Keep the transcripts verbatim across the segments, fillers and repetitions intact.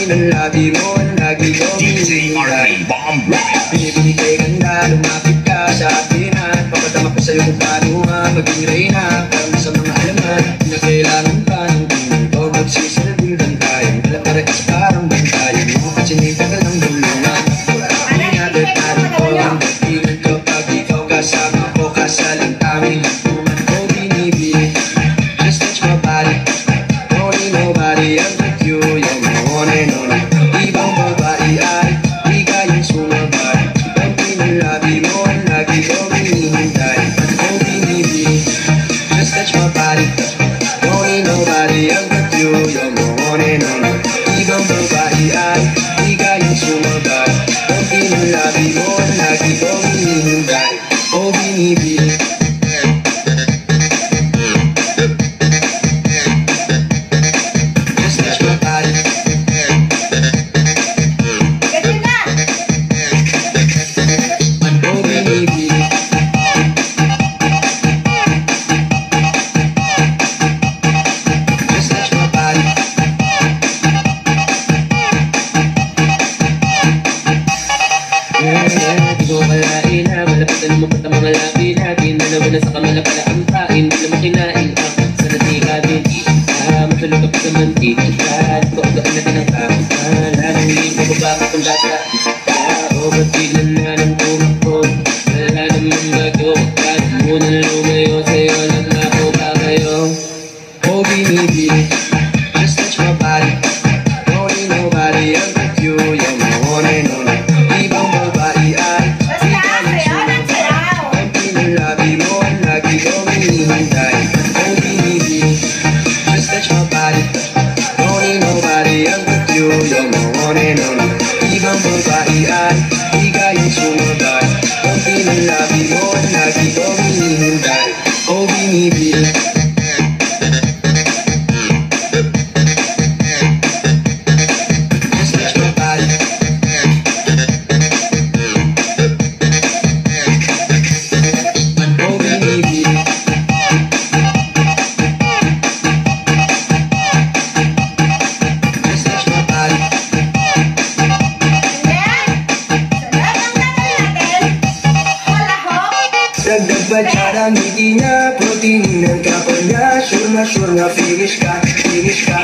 ng labi mo, lagi ko D J R P Bomb Remix. Binibini kay ganda, lumapit ka sa akin at papatama ko sa'yo kung paano nga maging reyna. Parang sa mga alaman na kailangan pa ng tingin ko, magsisilbihan tayo, nalaparekas parang bantayan mo, katsinig ka ng bulungan. Ingat at narito ang datingan ko pag ikaw kasama ko, kasalang aming hatuman ko binibili. Just touch my body, don't need nobody else but you, you're my one and only. Ibang babae ay di kayang sumabay, pagki ng labi mo, lagi ko hinihintay. Oh binibili, just touch my body, don't need nobody else but you, you're my one and only. Ibang babae ay di kayang sumabay, pagki ng labi mo, lagi ko hinihintay. Oh binibili. Di ko kalain ha, malapatan mo pata mga labi natin. Dalawa na sa kamala pala ang pain, di naman kinain ang sa natika binti. Ah, matulog ka pa sa mantik, lahat ko ang gaan natin ang tapos. Ah, lalong hindi mo babakit ang bata. Ah, o ba't biglan na lang tumakbo? Wala naman bago, kahit muna lumayo sa'yo, naglako pa kayo. Oh binibili, just touch my body, don't need nobody else but you, you're my one and only. Ibang babae ay di kayang sumabay, pagki ng labi mo, lagi ko hinihintay. Oh binibili, just touch my body, don't need nobody else but you, you're my one and only. Ibang babae ay di kayang sumabay, pagki ng labi mo, lagi ko hinihintay. Oh binibili. Dagdag batsara, ngiti niya, protein ng kapal niya. Sure na sure na finish ka, finish ka.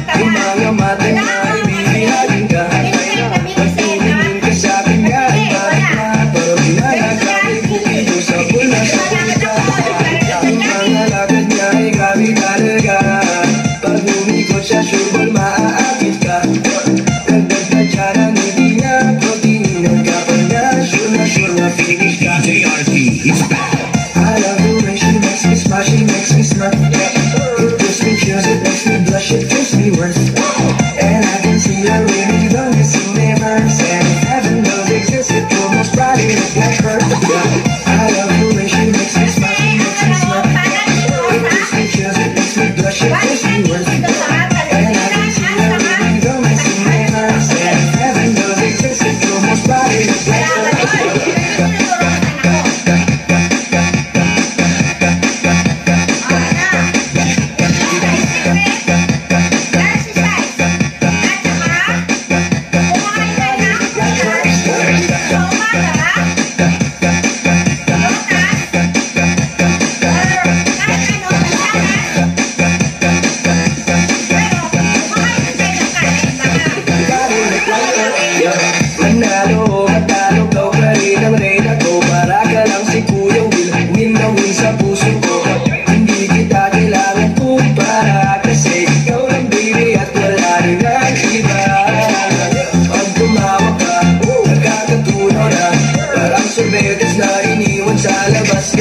Mate na ibibigay ka, pagtingin ka sa akin nga iba.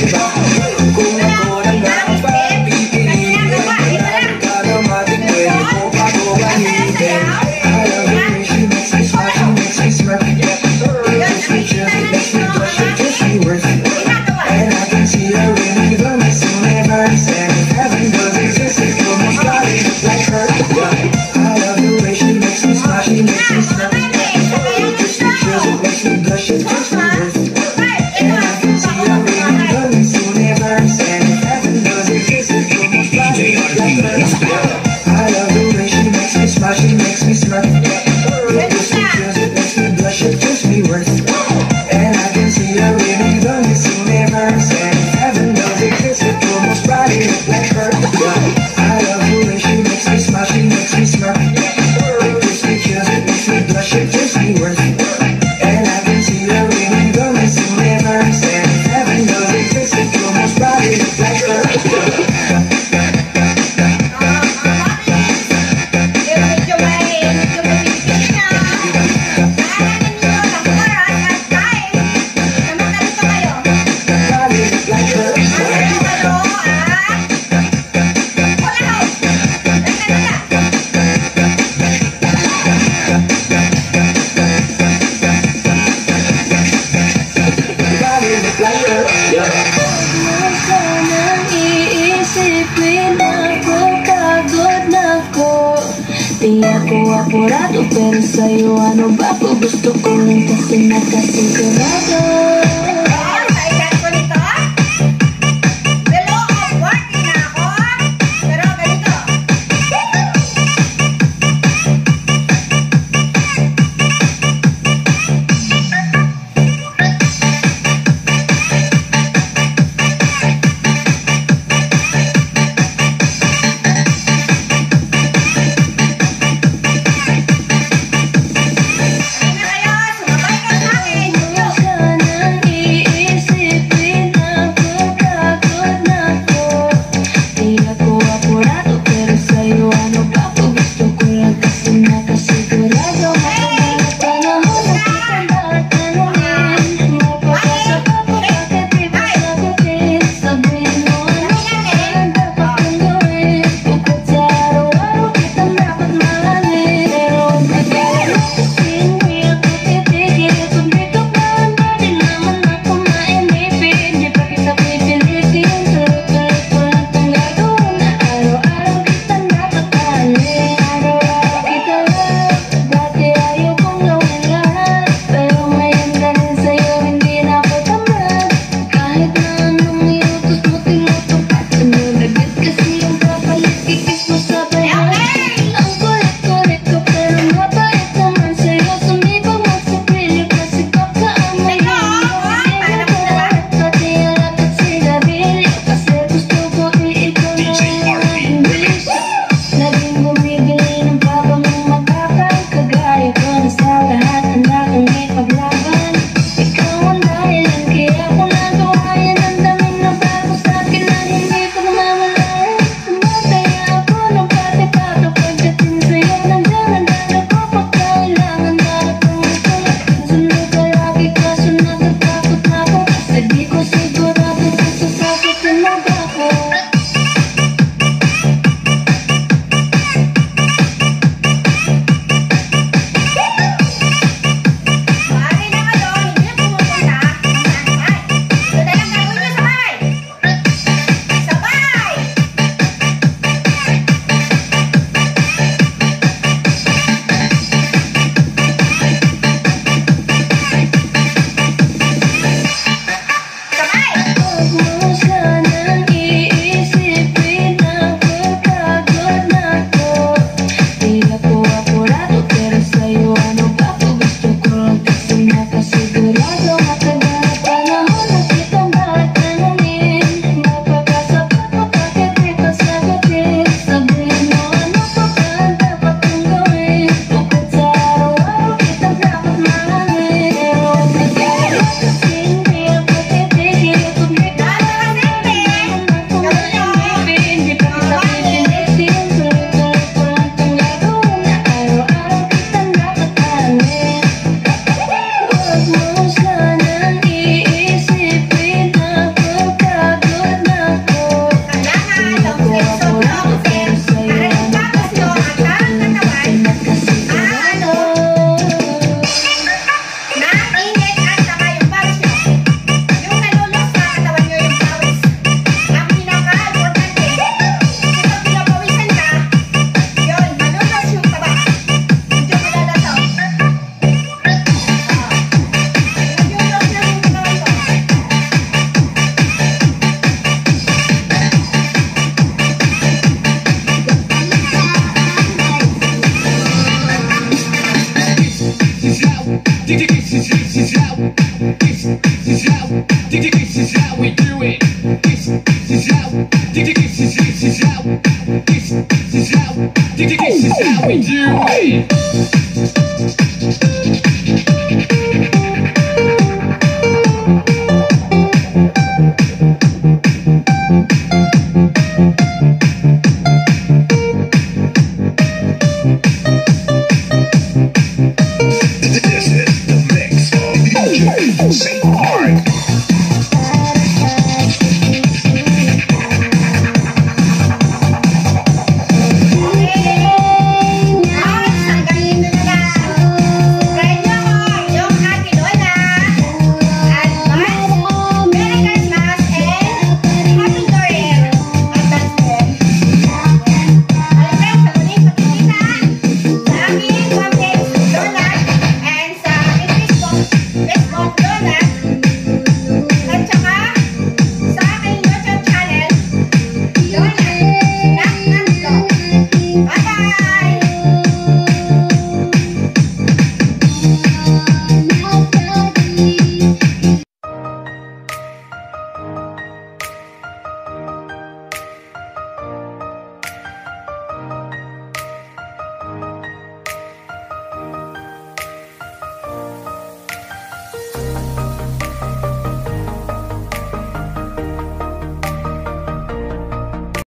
iba. Kung ako na nga ang papipiliin, marami ka na mating pwede ko pa ko gamitin. I love the way she makes me smile, she makes me smirk. It gives me chills, it makes me blush, it gives me worth. And I can see her winning the Miss Universe. And if heaven does exist, it will most probably look like her. I love the way she makes me smile, she makes me smirk. It gives me chills, it makes me blush, it gives me worth. And I can see her winning the Miss Universe. And if heaven does exist, it will most probably look like her. I love the way she makes me smile, she makes me smirk. It gives me chills, it makes me blush, it gives me worth. And I can see her winning the Miss Universe. And if heaven does exist, it will most probably look like her. I love the way she makes me smile, she makes me smirk. It gives me chills, it makes me blush, it gives me worth. And I can see her winning the Miss Universe. And if heaven does exist, it will most probably look like her. Sanang iisipin ako, pagod na ko. Di ako apurado, pero sa'yo ano ba po? Gusto ko lang kasi nakasigurado.